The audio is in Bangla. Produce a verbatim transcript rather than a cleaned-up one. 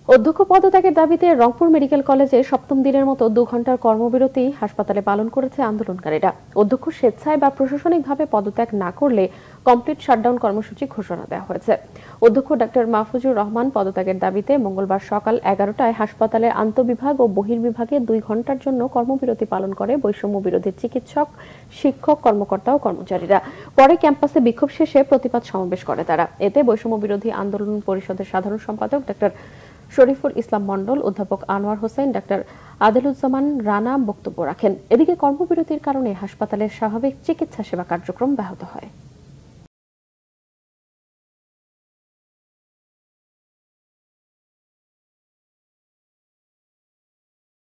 অধ্যক্ষ পদত্যাগের দাবিতে রংপুর মেডিকেল কলেজে সপ্তম দিনের মতো দু ঘন্টার কর্মবিরতি হাসপাতালে পালন করেছে আন্দোলনকারীরা। অধ্যক্ষ স্বেচ্ছায় বা প্রশাসনিকভাবে পদত্যাগ না করলে কমপ্লিট শাটডাউন কর্মসূচি ঘোষণা দেওয়া হয়েছে। অধ্যক্ষ ডাক্তার মাহফুজুর রহমান পদত্যাগের দাবিতে মঙ্গলবার সকাল এগারোটায় হাসপাতালের আন্তঃবিভাগ ও বহির্বিভাগে দুই ঘন্টার জন্য কর্মবিরতি পালন করে বৈষম্য বিরোধী চিকিৎসক, শিক্ষক, কর্মকর্তা ও কর্মচারীরা। পরে ক্যাম্পাসে বিক্ষোভ শেষে প্রতিবাদ সমাবেশ করে তারা। এতে বৈষম্য বিরোধী আন্দোলন পরিষদের সাধারণ সম্পাদক ডাক্তার শরীফুল ইসলাম মণ্ডল, অধ্যাপক আনোয়ার হোসেন, ডাক্তার আদেলুজ্জামান রানা বক্তব্য রাখেন। এদিকে কর্মবিরতির কারণে হাসপাতালের স্বাভাবিক চিকিৎসা সেবা কার্যক্রম ব্যাহত হয়।